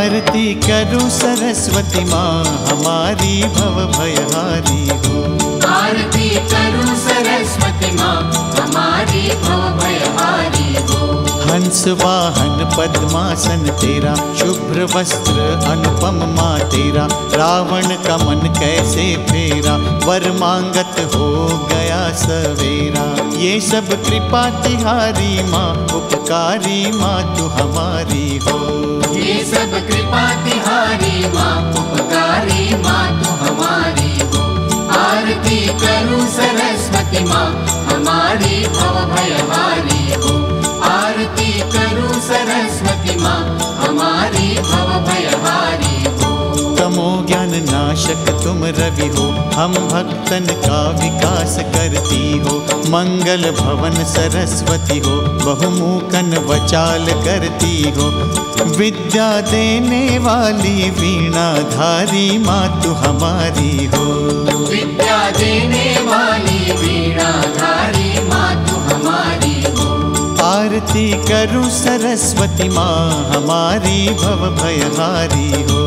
आरती करूं सरस्वती माँ हमारी भव भयहारी हो। आरती करूं सरस्वती माँ हमारी भव भयहारी हो। हंस वाहन पद्मासन तेरा, शुभ्र वस्त्र अनुपम माँ तेरा, रावण का मन कैसे फेरा, वर मांगत हो गया सवेरा। ये सब कृपा तिहारी माँ, उपकारी माँ तू हमारी हो। ये सब कृपा तिहारी माँ, उपकारी माँ तू हमारी हो। आरती करूं सरस्वती माँ हमारी भव भयहारी हो। आरती करूं सरस्वती माँ हमारी भव भयहारी हो। तमो ज्ञान नाशक तुम रवि हो, हम भक्तन का विकास करती हो। मंगल भवन सरस्वती हो, बहुमुखन वचाल करती हो। विद्या देने वाली वीणाधारी माँ तू हमारी हो। विद्या देने वाली वीणाधारी माँ तू हमारी हो। आरती करूं सरस्वती माँ हमारी भव भयहारी हो।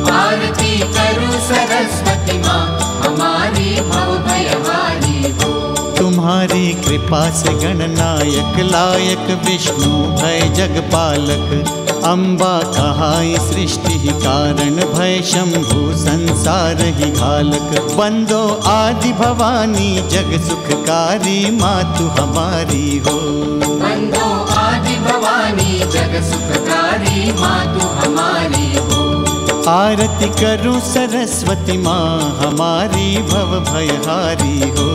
आरती करूं सरस्वती माँ हमारी भव भयहारी हो। तुम्हारी कृपा से गणनायक लायक विष्णु भय जगपालक, अम्बा कहाई सृष्टि ही कारण, भय शंभु संसार ही घालक। बंदो आदि भवानी जग सुखकारी माँ तू हमारी हो। बंदो आदि भवानी जग सुखकारी माँ तू हमारी हो। आरती करूं सरस्वती माँ हमारी भव भयहारी हो।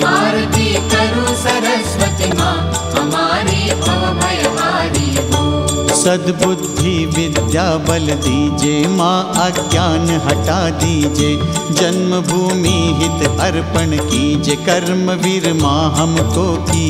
आरती करूं सरस्वती माँ हमारी भव भयहारी हो। सद्बुद्धि विद्या बल दीजे माँ, अज्ञान हटा दीजे। जन्मभूमि हित अर्पण कीजे, कर्मवीर माँ हमको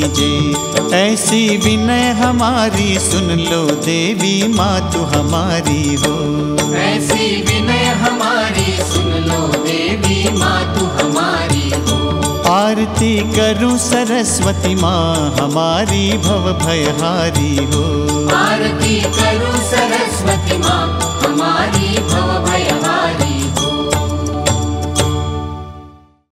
कीजे। ऐसी विनय हमारी सुन लो देवी माँ तू हमारी हो। ऐसी विनय हमारी सुन लो देवी माँ तू हमारी हो। आरती करूं सरस्वती माँ हमारी भव भयहारी हो। आरती करूं सरस्वती माँ हमारी भव